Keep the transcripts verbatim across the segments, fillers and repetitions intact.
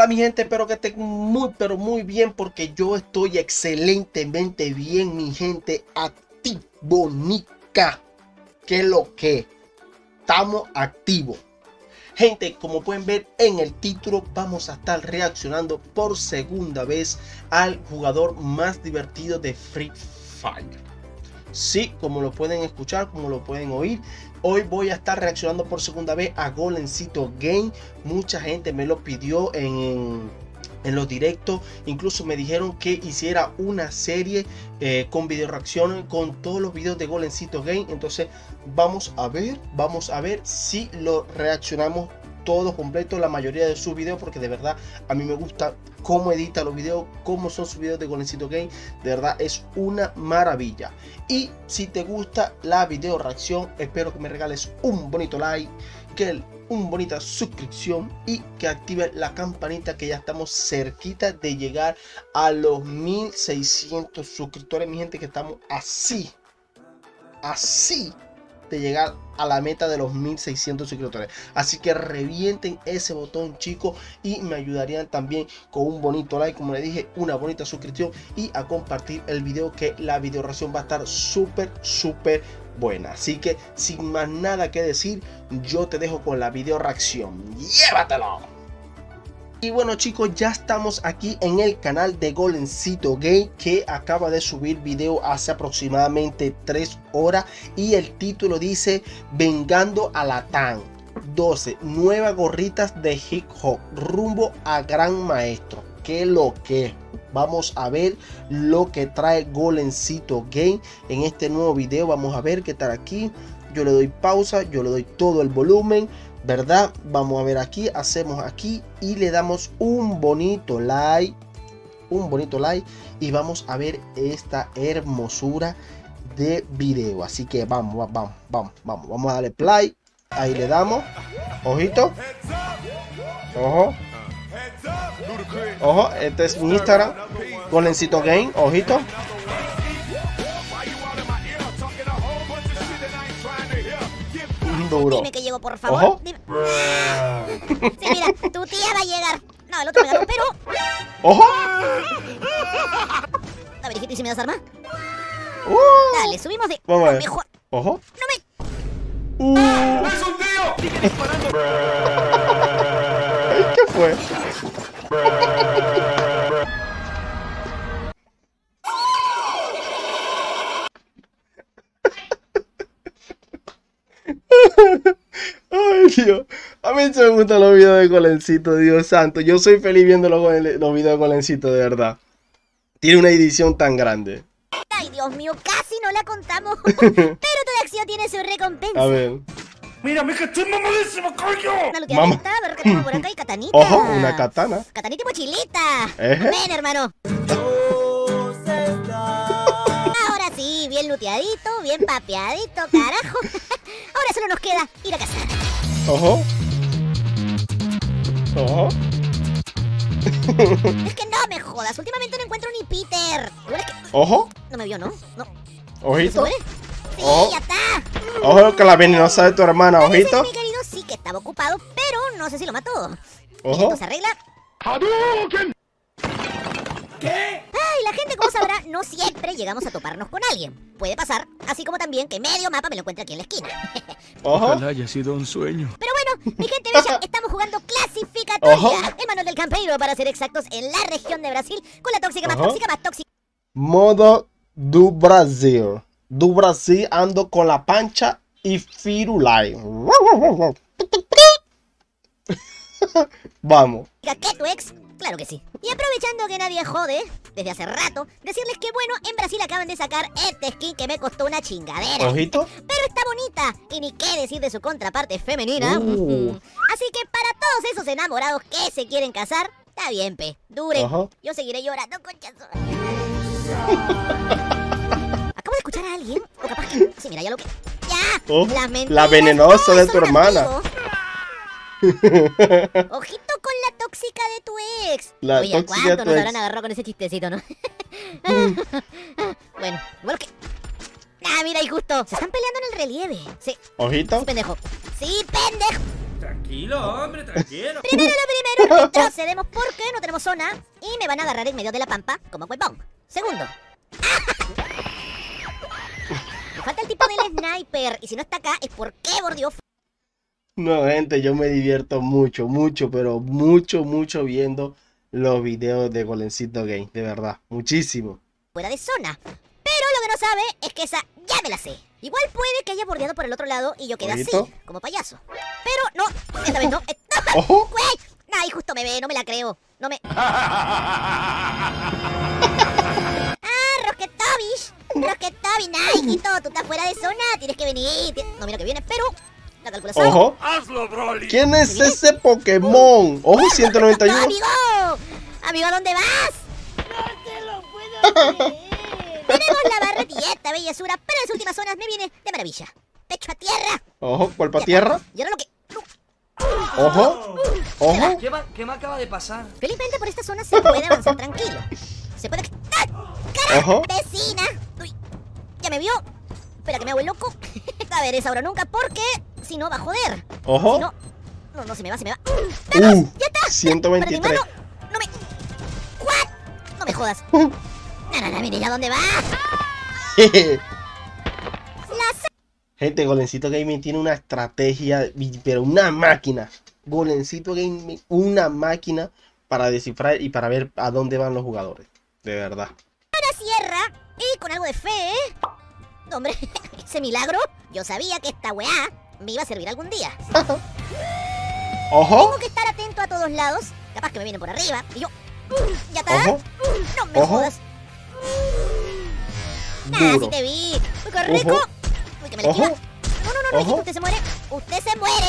Hola mi gente, espero que estén muy pero muy bien porque yo estoy excelentemente bien mi gente. Activo, Nica. ¿Qué es lo que? Estamos activos. Gente, como pueden ver en el título, vamos a estar reaccionando por segunda vez al jugador más divertido de Free Fire. Sí, como lo pueden escuchar, como lo pueden oír, hoy voy a estar reaccionando por segunda vez a Golencito Game. Mucha gente me lo pidió en, en, en los directos, incluso me dijeron que hiciera una serie eh, con video reacciones con todos los videos de Golencito Game. Entonces vamos a ver, vamos a ver si lo reaccionamos todo completo, la mayoría de sus videos, porque de verdad a mí me gusta cómo edita los videos, cómo son sus videos de Golencito Game. De verdad es una maravilla. Y si te gusta la video reacción, espero que me regales un bonito like, que un bonita suscripción y que active la campanita, que ya estamos cerquita de llegar a los mil seiscientos suscriptores, mi gente, que estamos así así de llegar a la meta de los mil seiscientos suscriptores. Así que revienten ese botón, chicos, y me ayudarían también con un bonito like, como les dije, una bonita suscripción y a compartir el video, que la video reacción va a estar súper súper buena. Así que sin más nada que decir, yo te dejo con la video reacción. ¡Llévatelo! Y bueno chicos, ya estamos aquí en el canal de Golencito Game, que acaba de subir video hace aproximadamente tres horas y el título dice Vengando a la Tan doce nuevas gorritas de hip hop rumbo a gran maestro. ¿Qué lo que? Vamos a ver lo que trae Golencito Game en este nuevo video. Vamos a ver qué tal aquí. Yo le doy pausa, yo le doy todo el volumen, ¿verdad? Vamos a ver aquí, hacemos aquí y le damos un bonito like, un bonito like y vamos a ver esta hermosura de video. Así que vamos, vamos, vamos, vamos, vamos a darle play, ahí le damos, ojito, ojo, ojo, este es mi Instagram, Golencito Game, ojito. Duro. Dime que llego, por favor. Ojo. Dime. Sí, mira, tu tía va a llegar. No, el otro me ganó, pero... ¡Ojo! A ver, hijito, ¿y si me das arma? Uh. Dale, subimos de... Vamos a ver. Mejor... ¡Ojo! No me... Uh. ¡Es un tío! ¿Qué fue? Ay, Dios. A mí se me gustan los videos de Golencito, Dios santo. Yo soy feliz viendo los, los videos de Golencito, de verdad. Tiene una edición tan grande. Ay, Dios mío, casi no la contamos. Pero toda acción tiene su recompensa. A ver. ¡Mira, me estoy mamadísimo, coño! Una luteadita, Mamá. a ver qué tenemos por acá, y catanita. Ojo, una katana. Catanita y mochilita. Eje. Ven, hermano. Ahora sí, bien luteadito, bien papeadito, carajo. Ahora solo nos queda ir a cazar. Ojo. Ojo. Es que no me jodas, últimamente no encuentro ni Peter. Es que... Ojo. No me vio, ¿no? No. ¿Se Ojito. muere? Sí, Ojo. ya está. Ojo que la venenosa de tu hermana, Parece ojito. que mi querido sí que estaba ocupado, pero no sé si lo mató. Ojo. Esto se arregla. ¿Qué? Ay, la gente, como sabrá, no siempre llegamos a toparnos con alguien. Puede pasar, así como también que medio mapa me lo encuentre aquí en la esquina. Ojo. Ojalá haya sido un sueño. Pero bueno, mi gente bella, estamos jugando clasificatoria. Ojo. El manual del campeiro, para ser exactos, en la región de Brasil, con la tóxica más Ojo. tóxica, más tóxica. Modo do Brasil. Do Brasil ando con la pancha y firulai. Vamos. ¿Qué tu ex? Claro que sí. Y aprovechando que nadie jode, desde hace rato, decirles que bueno, en Brasil acaban de sacar este skin que me costó una chingadera. Ojito. Pero está bonita, y ni qué decir de su contraparte femenina. Uh. Así que para todos esos enamorados que se quieren casar, está bien, pe, dure. Ajá. Yo seguiré llorando, conchazo. Acabo de escuchar a alguien, o capaz que... Sí, mira, ya lo que... ¡Ya! Oh, Las mentiras la venenosa no de tu son hermana. amigos. Ojito con la tóxica de tu ex. La Oye, ¿a tóxica de cuánto tu nos ex. habrán agarrado con ese chistecito, no? Bueno, igual que... Ah, mira, y justo. Se están peleando en el relieve. Sí, Ojito. sí, pendejo. Sí, pendejo. Tranquilo. Tranquilo, hombre, tranquilo. Primero lo primero, retrocedemos porque no tenemos zona y me van a agarrar en medio de la pampa como huevón. Segundo. Me falta el tipo del sniper y si no está acá es porque, por Dios, No, gente, yo me divierto mucho, mucho, pero mucho, mucho viendo los videos de Golencito Game, de verdad, muchísimo. fuera de zona. Pero lo que no sabe es que esa ya me la sé. Igual puede que haya bordeado por el otro lado y yo quede así, ¿Ojito? como payaso. Pero no, esta vez no. Eh, ¡Ojo! ¡Güey! Ay, justo me ve, no me la creo. No me... ¡Ah, Rocketovish! Rocketovish, Nike, tú estás fuera de zona, tienes que venir. No, mira que viene, pero... La calculación... ¡Ojo! Hazlo, Broly. ¿Quién es ese Pokémon? ¡Ojo, ciento noventa y ¡No, uno! amigo! ¡Amigo, ¿a dónde vas? ¡No te lo puedo creer! Tenemos la barra dieta, bellezura, pero en las últimas zonas me viene de maravilla. Pecho a tierra. ¡Ojo, cuerpo a tierra! Y ahora lo que... ¡Ojo! ¡Ojo! ¿Qué, va- ¿Qué me acaba de pasar? Felizmente por esta zona se puede avanzar tranquilo. Se puede... ¡Ah! ¡Cara! Ojo. ¡Vecina! Uy, ¿ya me vio? Espera que me hago el loco. A ver, es ahora o nunca, porque si no va a joder. ¡Ojo! Si no... No, no, se me va, se me va. ¡Vamos! ¡Uh! ¡Ya está! ciento veintitrés. Para mi mano, no me... ¿What? No me jodas. No, no, no, mire, ¿ya dónde va? La z- Gente, Golencito Gaming tiene una estrategia, pero una máquina. Golencito Gaming, una máquina para descifrar y para ver a dónde van los jugadores. De verdad. la sierra y con algo de fe, ¿eh? Hombre, ese milagro. Yo sabía que esta weá me iba a servir algún día. ¡Ojo! Tengo que estar atento a todos lados. Capaz que me vienen por arriba y yo... ¿Ya está? ¡Ojo! No me Ojo. jodas. Ah, sí Duro. te vi. Uy, qué rico. Ojo. Uy, que me la Ojo. esquiva. No, no, no, no, Ojo. usted se muere. Usted se muere.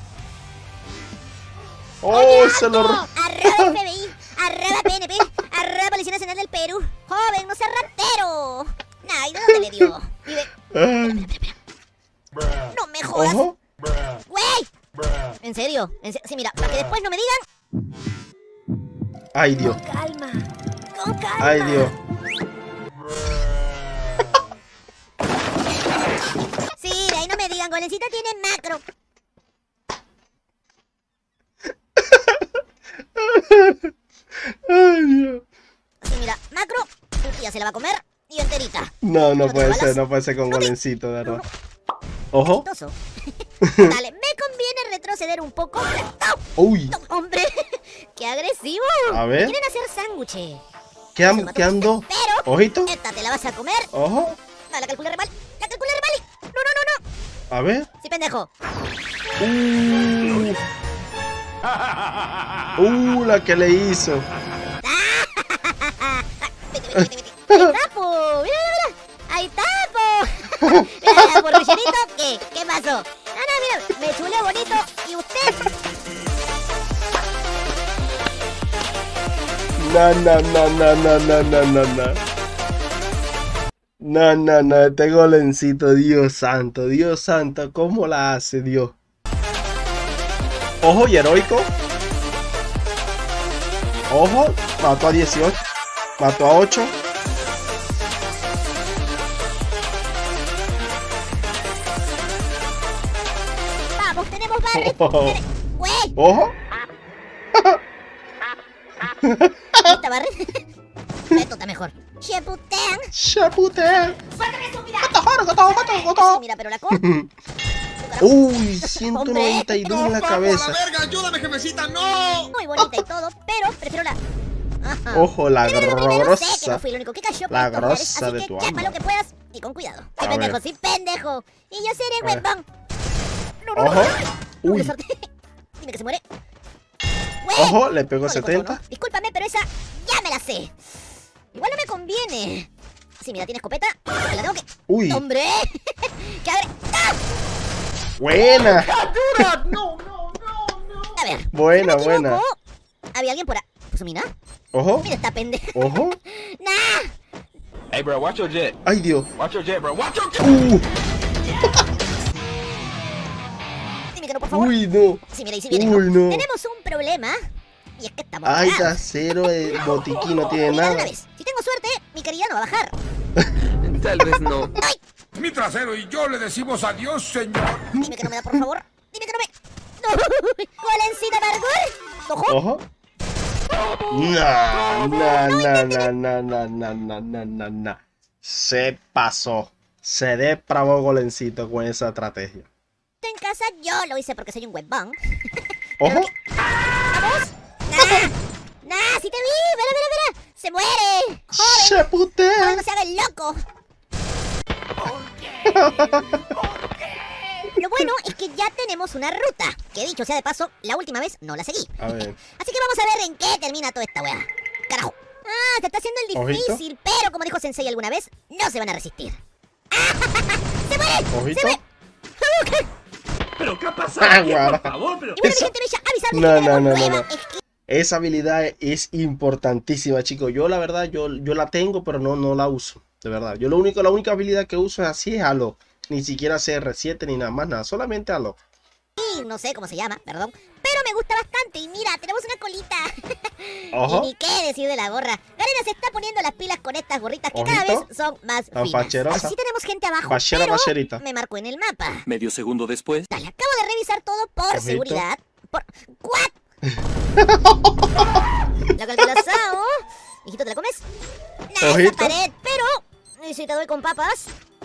¡Oh, se lo... ¡Arroba F B I! ¡Arroba P N P! ¡Arroba Policía Nacional del Perú! ¡Joven, no sea ratero! Nah, ¿y de dónde le dio? Vive... Ah, ¡No me jodas! ¡Ojo! ¡Güey! ¿En serio? ¿En se- Sí, mira, para que después no me digan... ¡Ay, Dios! Calma, con calma. ¡Ay, Dios! Sí, de ahí no me digan, Golencito tiene macro. ¡Ay, Dios! Sí, mira, macro, tu tía se la va a comer y enterita. No, no ¿No te puede balas? ser, no puede ser con Golencito, de verdad. ¡Ojo! Chistoso. Dale, me conviene retroceder un poco. ¡No! ¡Uy! ¡No, hombre! ¡Qué agresivo! A ver. Quieren hacer sándwiches. ¿Qué, am- qué ando? Pero, ¿Ojito? esta te la vas a comer. ¡Ojo! No, la calculé re mal. La calculé re mal. No, no, no, no. A ver. Sí, pendejo. ¡Uh! ¡Uh! La que le hizo. Vete, vete, vete, vete. ¡Ahí está, po! ¡Mira, mira, mira! ¡Ahí está, po! Mira, mira, por Rochelito, ¿qué? ¿Qué pasó? No, no, mira, me chuleo bonito. ¿Y usted? No, no, no, no, no, no, no, no, no. No, no, no, este Golencito, Dios santo, Dios santo, ¿cómo la hace, Dios? Ojo y heroico. Ojo, mató a dieciocho, mató a ocho. Vamos, tenemos barret. Ojo. Tiene- ¡Güey! Ojo. ¿Esta barret? Esto está mejor. ¡Cheputean! Chapute. Sí, mira, pero la corta. Uy, ciento noventa y dos en la cabeza. Muy bonita y todo, pero prefiero la... Ajá. Ojo, la Primero, primero, sé que no grosa. fui el único que cayó por La estos lugares, grosa así de que tu chepa alma. lo que puedas y con cuidado. Sí, A pendejo, ver. sí, pendejo. Y yo seré A ver. huevón. No, no, Ojo. no, no, no, Uy. le solté. Dime que se muere. Güey. Ojo, le pegó No le cortó, setenta. ¿no? Discúlpame, pero esa ya me la sé. Igual no me conviene. Sí, mira, tiene escopeta. Me la tengo que... Uy, ¡Hombre! ¡Que abre! ¡Ah! buena. A ver. Buena, si no me buena. equivoco, había alguien por ahí. ¿Puso mina? Ojo, Mira esta pendeja. ojo. ¡Nah! Hey, bro, watch your jet. Ay, Dios. Watch your jet, bro. Watch your jet. Uh, Dime que no, por favor. uy, no. Sí, mira, y si viene. Uy, no. Tenemos un problema. Y es que estamos. Ay, parados. da cero de botiquín, no tiene Mira, de una nada. vez. Si tengo suerte, mi querida no va a bajar. Tal vez no. ¡Ay! Mi trasero y yo le decimos adiós, señor. Dime que no me da, por favor. Dime que no me. Golencito parkour. Ojo. Ojo. No, no, no, no, no, no, no, no, no, no, no. Se pasó. Se depravó Golencito con esa estrategia. En casa yo lo hice porque soy un huevón. Ojo. ¿Vamos? Nah. Nah, sí te vi. Mira, mira, mira. Se muere. Joven. Se putea. Joven, no se haga el loco. Lo bueno es que ya tenemos una ruta, que dicho sea de paso, la última vez no la seguí. A ver. Así que vamos a ver en qué termina toda esta weá. Carajo. Ah, se está haciendo el difícil, Ojito. pero como dijo Sensei alguna vez, no se van a resistir. ¡Se muere! Ojito. ¡Se muere! ¿Pero qué ha pasado? Ah, aquí, guara. por favor, pero... Y bueno, mi Eso- gente bella, avisarles No, que no, tenemos no, no, nueva no. skin. Esa habilidad es importantísima, chicos. Yo la verdad, yo, yo la tengo, pero no, no la uso. De verdad. Yo lo único, la única habilidad que uso es así, es Halo. Ni siquiera C R siete ni nada más, nada. Solamente Halo. No sé cómo se llama, perdón. Pero me gusta bastante. Y mira, tenemos una colita. Ojo. Y ni qué decir de la gorra. Garena se está poniendo las pilas con estas gorritas que cada Ojito. vez son más Tan finas. facherosa. Sí tenemos gente abajo, Fachera, pero facherita. me marcó en el mapa. Medio segundo después. Dale, acabo de revisar todo por Ojito. seguridad. Por... ¿What? La calculación. Hijito, ¿te la comes? Nah, esa Ojito. pared, pero... ¿Y si te doy con papas?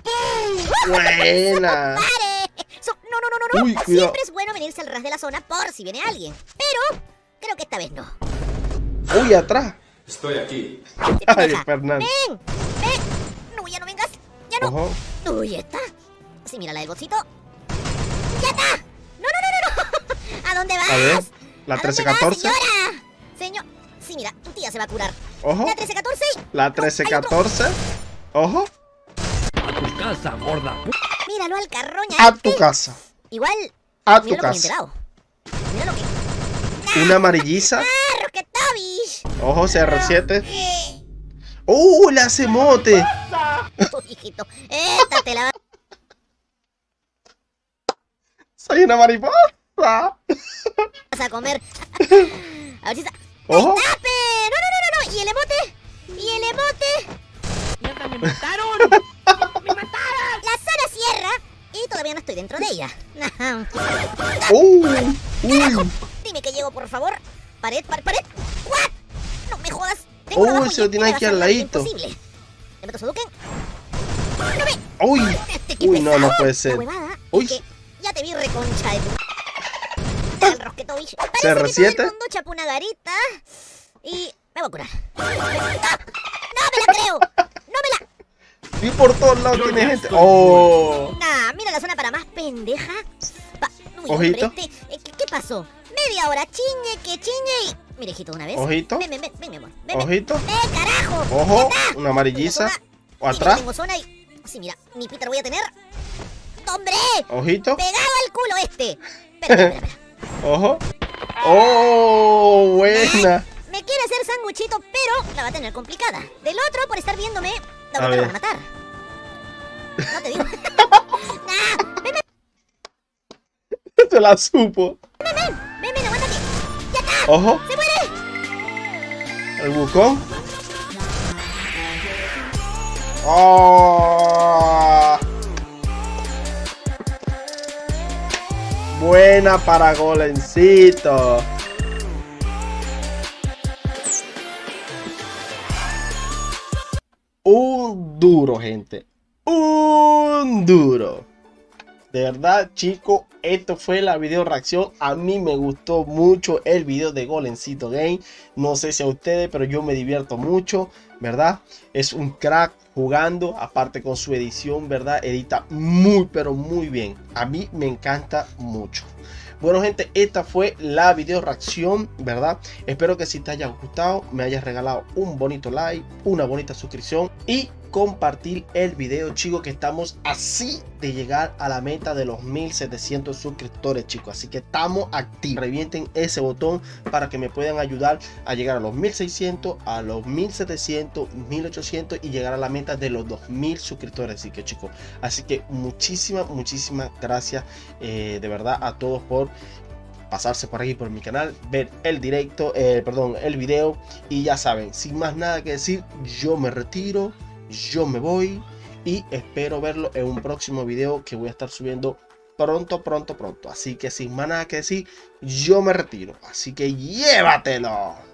Buena. ¡Pare! So- no, no, no, no, no. Uy, cuidado. Siempre es bueno venirse al ras de la zona por si viene alguien. Pero creo que esta vez no. Uy, atrás. Estoy aquí. Sí, Ay, pendeja. Fernando. ¡Ven! ¡Ven! No, ya no vengas. Ya no. Ojo. Uy, está. Sí, mira la del bolsito. ¡Ya está! ¡No, no, no, no, no! ¿A dónde vas? A ver. La ¿A trece dónde vas, catorce. señora? Señor. Sí, mira, tu tía se va a curar. Ojo. La trece catorce. La trece catorce. Ojo. A tu casa, gorda. Míralo al carroña. A este. tu casa. Igual. A tu Mira lo que me he casa. enterado. Mira lo que. Una amarillisa. ¡Ah, Roquetovish! Ojo, C R siete. ¡Uh! Le hace mote. Uy, hijito. Esta te la vas Soy una mariposa. a comer. A ver si está. Ojo. ¡Tape! ¡No, no, no, no, no! ¿Y el emote? ¿Y el emote? ¡Mierda, me mataron! La zona cierra y todavía no estoy dentro de ella. ¡Uh! ¡Uy! Dime que llego, por favor. Pared, pared, pared. ¿What? No me jodas. Tengo uno Uy, abajo se y lo tiene este me aquí va a al hacer la vida ladito. imposible. Le meto Sudoken. ¡No ve! ¡Uy! Este, qué Uy, no, no pesado. puede La ser. huevada Uy. es que ya te vi reconcha de tu... El Rosquetovich. Parece C R que todo siete. el mundo chapó una garita. Y me voy a curar. ¡No! ¡No me la creo! ¡No me la... Y por todos lados tiene gente. ¡Oh! Nah, mira la zona para más pendeja. Pa... Uy, Ojito. hombre, este... eh, ¿qué, ¿Qué pasó? Media hora chingue, que chingue y... Mira, hijito, una vez. Ojito. Ven, ven, ven, ven, mi amor. Ven, ven. Ojito. ¡Ven, carajo! Ojo. Ya está. Una amarillisa. Mira, zona. O Mira, atrás. tengo zona y... Sí, mira, mi Peter voy a tener... ¡Hombre! Ojito. ¡Pegado al culo este! Espera, espera, espera. Ojo. ¡Oh! Buena. Me quiere hacer sanguchito, pero la va a tener complicada. Del otro, por estar viéndome, la A vuelta lo ver. van a matar. No te digo. Nah, ven, ven, Se la supo. ven, ven, ven, aguanta aquí. ¡Ya está! Ojo. ¡Se muere! El bucón. ¡Oh! Buena para Golencito. Un duro, gente. Un duro. De verdad, chicos, esto fue la video reacción. A mí me gustó mucho el video de Golencito Game. No sé si a ustedes, pero yo me divierto mucho, ¿verdad? Es un crack jugando, aparte con su edición, ¿verdad? Edita muy, pero muy bien. A mí me encanta mucho. Bueno, gente, esta fue la video reacción, ¿verdad? Espero que si te haya gustado, me hayas regalado un bonito like, una bonita suscripción y compartir el video, chicos, que estamos así de llegar a la meta de los mil setecientos suscriptores, chicos. Así que estamos activos. Revienten ese botón para que me puedan ayudar a llegar a los mil seiscientos, a los mil setecientos, mil ochocientos y llegar a la meta de los dos mil suscriptores. Así que, chicos, así que muchísimas, muchísimas gracias eh, de verdad a todos por pasarse por aquí por mi canal, ver el directo, eh, perdón, el video. Y ya saben, sin más nada que decir, yo me retiro. Yo me voy y espero verlo en un próximo video que voy a estar subiendo pronto, pronto, pronto. Así que sin más nada que decir, yo me retiro. Así que llévatelo.